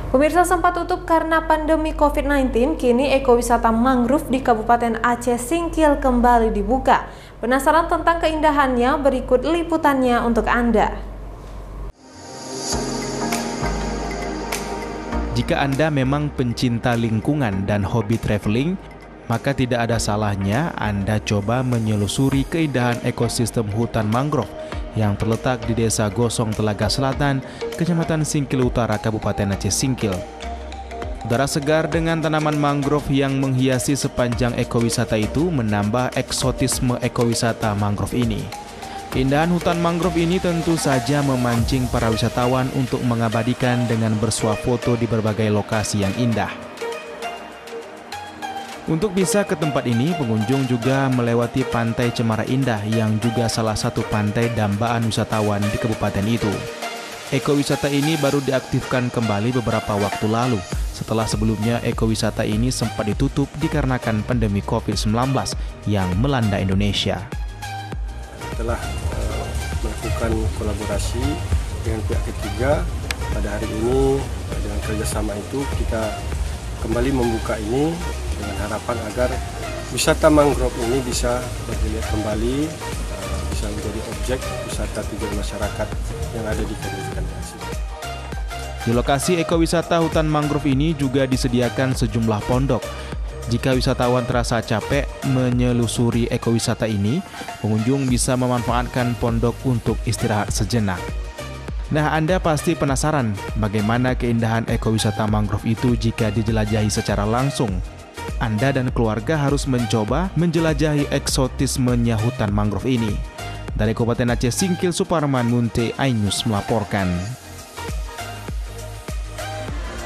Pemirsa, sempat tutup karena pandemi COVID-19, kini ekowisata mangrove di Kabupaten Aceh Singkil kembali dibuka. Penasaran tentang keindahannya? Berikut liputannya untuk Anda. Jika Anda memang pencinta lingkungan dan hobi traveling, maka tidak ada salahnya Anda coba menyelusuri keindahan ekosistem hutan mangrove yang terletak di Desa Gosong Telaga Selatan, Kecamatan Singkil Utara, Kabupaten Aceh Singkil. Udara segar dengan tanaman mangrove yang menghiasi sepanjang ekowisata itu menambah eksotisme ekowisata mangrove ini. Keindahan hutan mangrove ini tentu saja memancing para wisatawan untuk mengabadikan dengan bersuah foto di berbagai lokasi yang indah. Untuk bisa ke tempat ini, pengunjung juga melewati Pantai Cemara Indah yang juga salah satu pantai dambaan wisatawan di kabupaten itu. Ekowisata ini baru diaktifkan kembali beberapa waktu lalu, setelah sebelumnya ekowisata ini sempat ditutup dikarenakan pandemi COVID-19 yang melanda Indonesia. Setelah melakukan kolaborasi dengan pihak ketiga, pada hari ini dengan kerjasama itu kita kembali membuka ini dengan harapan agar wisata mangrove ini bisa bergeliat kembali, bisa menjadi objek wisata tujuan masyarakat yang ada di Kabupaten Aceh. Di lokasi ekowisata hutan mangrove ini juga disediakan sejumlah pondok. Jika wisatawan terasa capek menyelusuri ekowisata ini, pengunjung bisa memanfaatkan pondok untuk istirahat sejenak. Nah, Anda pasti penasaran bagaimana keindahan ekowisata mangrove itu jika dijelajahi secara langsung. Anda dan keluarga harus mencoba menjelajahi eksotismenya hutan mangrove ini. Dari Kabupaten Aceh Singkil, Suparman Munte, iNews melaporkan.